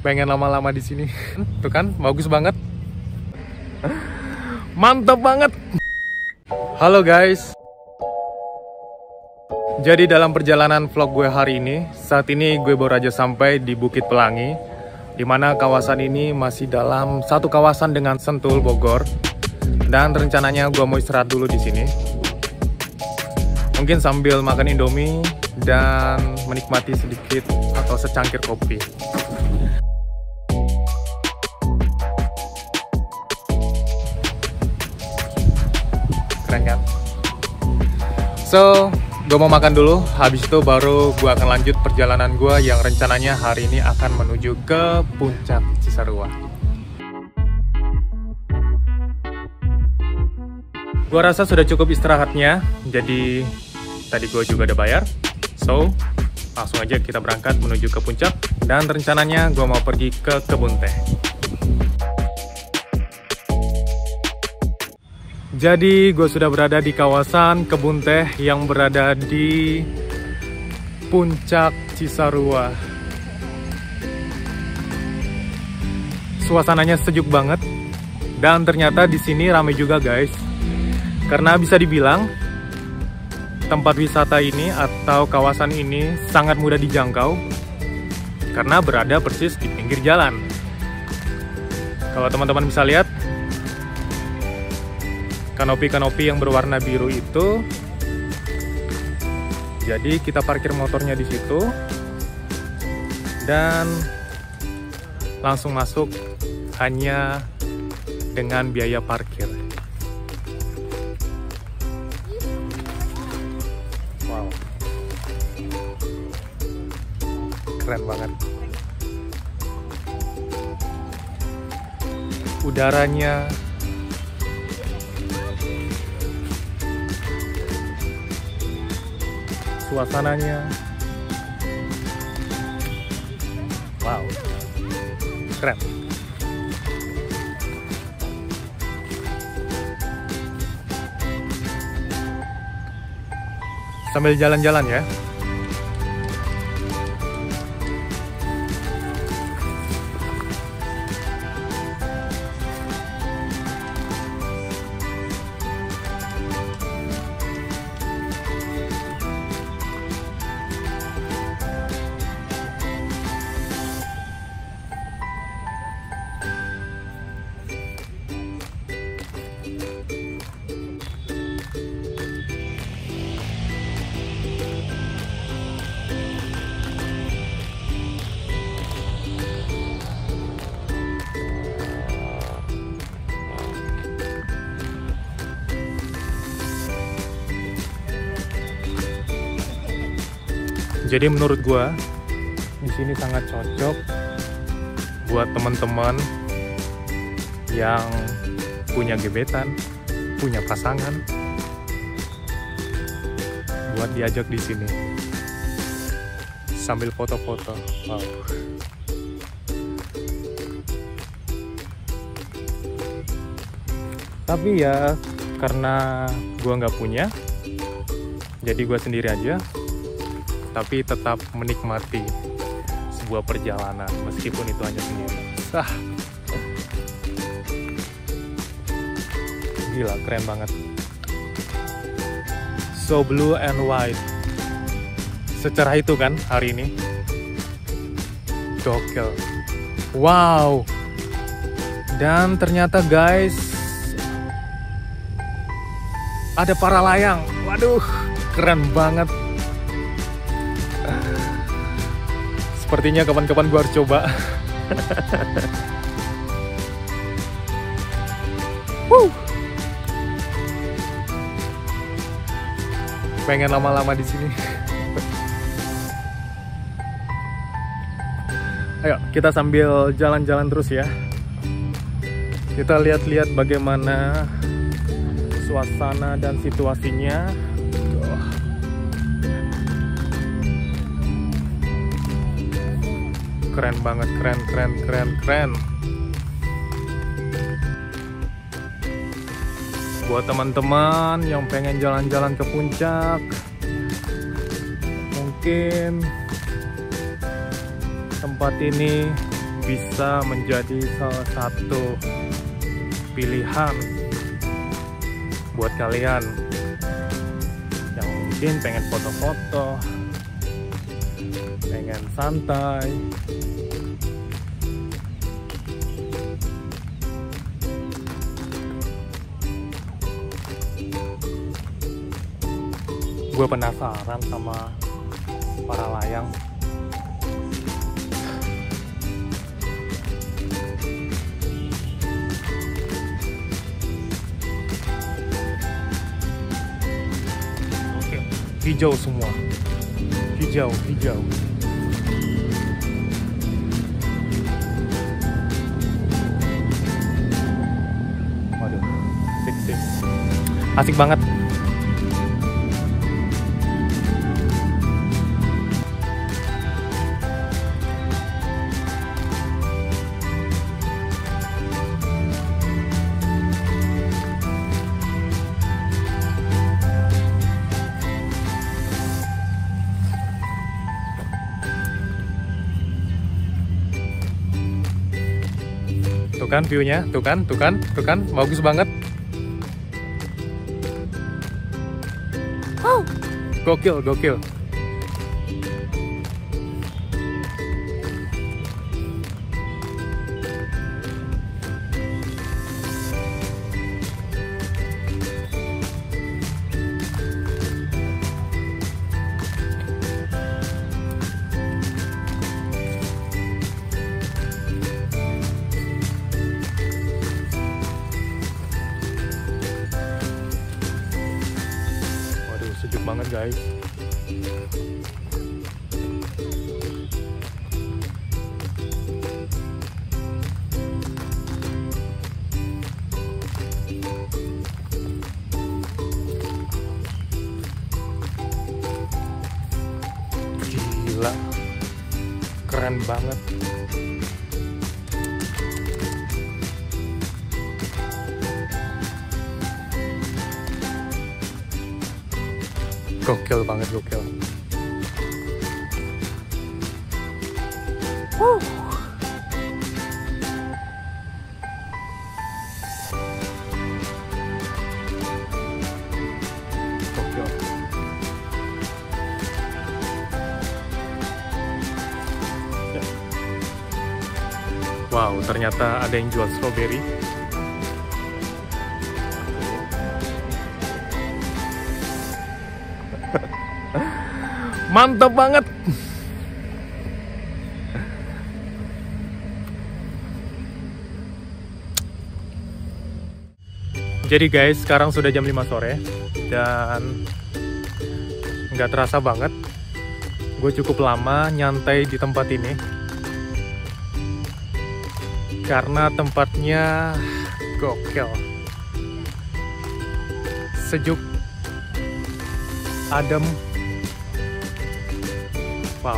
pengen lama-lama di sini. Tuh kan, bagus banget. Mantap banget. Halo guys. Jadi dalam perjalanan vlog gue hari ini, saat ini gue baru aja sampai di Bukit Pelangi, di mana kawasan ini masih dalam satu kawasan dengan Sentul, Bogor. Dan rencananya gue mau istirahat dulu di sini. Mungkin sambil makan Indomie dan menikmati sedikit atau secangkir kopi. Keren kan? So, gue mau makan dulu, habis itu baru gue akan lanjut perjalanan gue yang rencananya hari ini akan menuju ke Puncak Cisarua. Gue rasa sudah cukup istirahatnya, jadi tadi gue juga udah bayar. So, langsung aja kita berangkat menuju ke puncak, dan rencananya gue mau pergi ke kebun teh. Jadi gue sudah berada di kawasan kebun teh yang berada di Puncak Cisarua. Suasananya sejuk banget dan ternyata di sini ramai juga guys. Karena bisa dibilang tempat wisata ini atau kawasan ini sangat mudah dijangkau karena berada persis di pinggir jalan. Kalau teman-teman bisa lihat, kanopi-kanopi yang berwarna biru itu, jadi kita parkir motornya di situ dan langsung masuk hanya dengan biaya parkir. Wow, keren banget. Udaranya suasananya, wow, keren. Sambil jalan-jalan ya. Jadi menurut gua di sini sangat cocok buat teman-teman yang punya gebetan, punya pasangan, buat diajak di sini sambil foto-foto. Wow. Tapi ya karena gua nggak punya, jadi gua sendiri aja. Tapi tetap menikmati sebuah perjalanan meskipun itu hanya sendiri. Gila, keren banget. So blue and white. Secerah itu kan hari ini. Gokil. Wow. Dan ternyata guys, ada para layang. Waduh, keren banget. Sepertinya kapan-kapan gue harus coba. Pengen lama-lama di sini. Ayo, kita sambil jalan-jalan terus ya. Kita lihat-lihat bagaimana suasana dan situasinya. Keren banget, keren. Buat teman-teman yang pengen jalan-jalan ke puncak, mungkin tempat ini bisa menjadi salah satu pilihan buat kalian yang mungkin pengen foto-foto, pengen santai, gue penasaran sama para layang. Oke, hijau semua, hijau. Waduh, sip. Asik banget. Tuh kan view-nya, tuh kan, bagus banget. Gokil. Sejuk banget guys. Gila, keren banget. Gokil banget. Gokil. Ya. Wow, ternyata ada yang jual strawberry. Mantap banget. Jadi guys, sekarang sudah jam 5 sore dan nggak terasa banget. Gue cukup lama nyantai di tempat ini karena tempatnya gokil, sejuk, adem. Wow.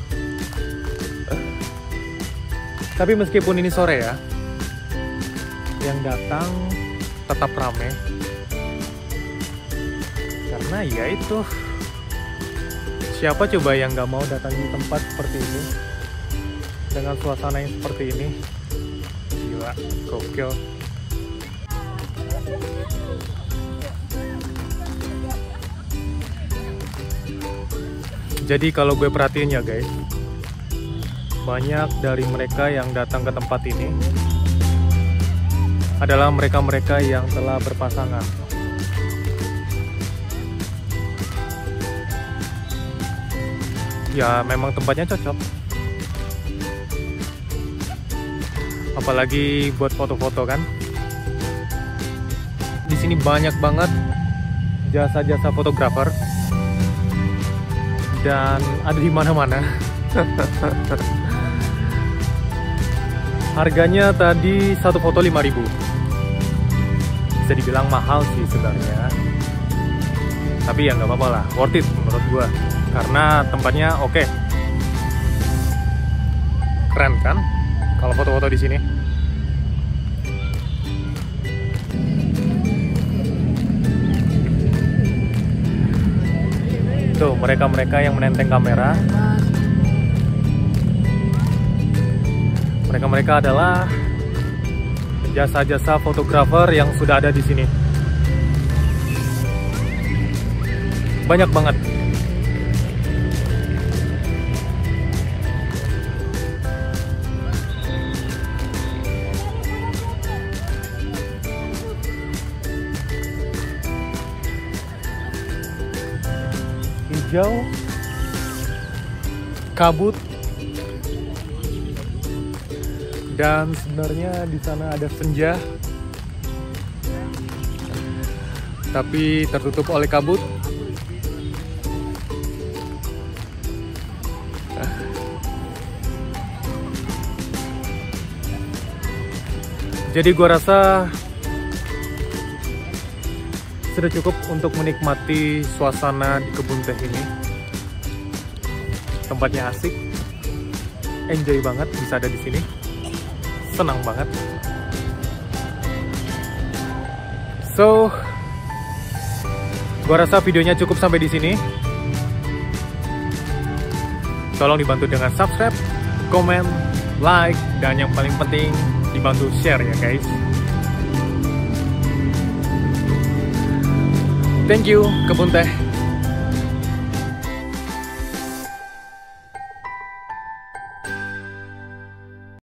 Tapi meskipun ini sore ya, yang datang tetap rame. Karena ya itu, siapa coba yang nggak mau datang di tempat seperti ini dengan suasana yang seperti ini? Gila, gokil. Jadi kalau gue perhatiin ya guys, banyak dari mereka yang datang ke tempat ini adalah mereka-mereka yang telah berpasangan. Ya memang tempatnya cocok. Apalagi buat foto-foto kan. Di sini banyak banget jasa-jasa fotografer. Dan ada di mana-mana. Harganya tadi satu foto 5.000. Bisa dibilang mahal sih sebenarnya. Tapi ya nggak apa-apa lah, worth it menurut gua. Karena tempatnya oke. Keren kan? Kalau foto-foto di sini. Tuh, mereka-mereka yang menenteng kamera. Mereka adalah jasa-jasa fotografer yang sudah ada di sini. Banyak banget. Hijau, kabut, dan sebenarnya di sana ada senja, tapi tertutup oleh kabut. Jadi gua rasa sudah cukup untuk menikmati suasana di kebun teh ini. Tempatnya asik, enjoy banget bisa ada di sini, senang banget. So, gua rasa videonya cukup sampai di sini. Tolong dibantu dengan subscribe, komen, like, dan yang paling penting dibantu share ya guys. Thank you, Kebun Teh.